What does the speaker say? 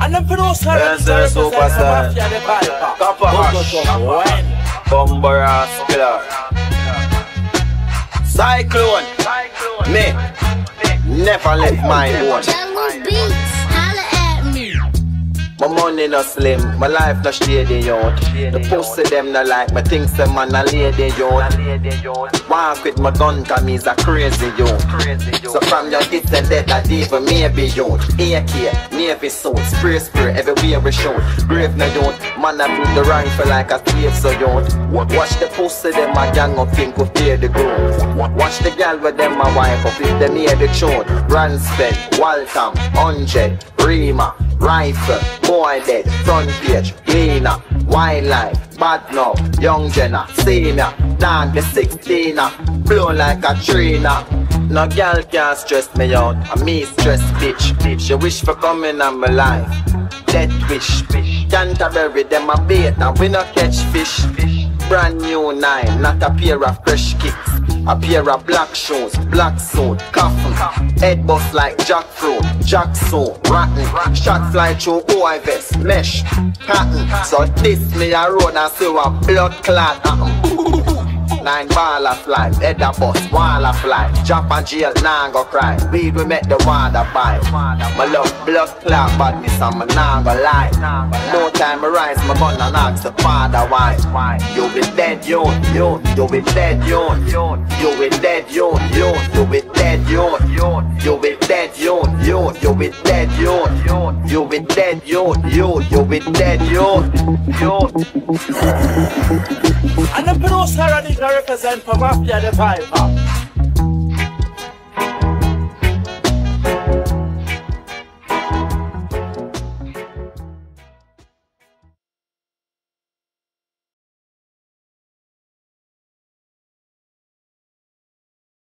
And the producer Denzel Superstar, Copper Hash, Bumbaras Killer, Cyclone, me, never left my own. Jungle Beats, holla at me. My money no slim, my life no shady, yo. The pussy them no like me, things them man a lady, yo. Walk with my gun, cause me's a crazy, yo. So from your hits and dead, that even maybe, yo. AK, Navy suit, spray, everywhere we shoot. Brave no don't, man I put the rifle like a slave, so yo. Watch the pussy them a gang up, think of fear the growth. Watch the gal with them a wife up, if them hear the tune. Ransford, Waltham, 100, Rima, Rifle, Boy Dead, Front Page, Lena, Wildlife, Bad Now, Young Jenna, Senior, Dan the 16er, blow like a trainer. No girl can't stress me out, and me stress bitch. She wish for coming on my life, death wish. Canterbury them a bait and we no catch fish. Brand new 9, not a pair of fresh kicks. A pair of black shoes, black suit, coffin. Head bust like jackfruit, jacksuit, rotten. Shot fly through OI vest, mesh, cotton. So this me a road and see what blood clot happen. 9 ball of fly, head a bust, wall of fly. Drop and jail, nah go cry. Weed we make the water buy. My love blood clot badness and my nah go lie. No time I rise my gun and ask the father why. You be dead, you be dead, you be dead, you be dead, you be dead, you be dead, you be dead, you be dead, And the producer and it represent for Mafia the Viper.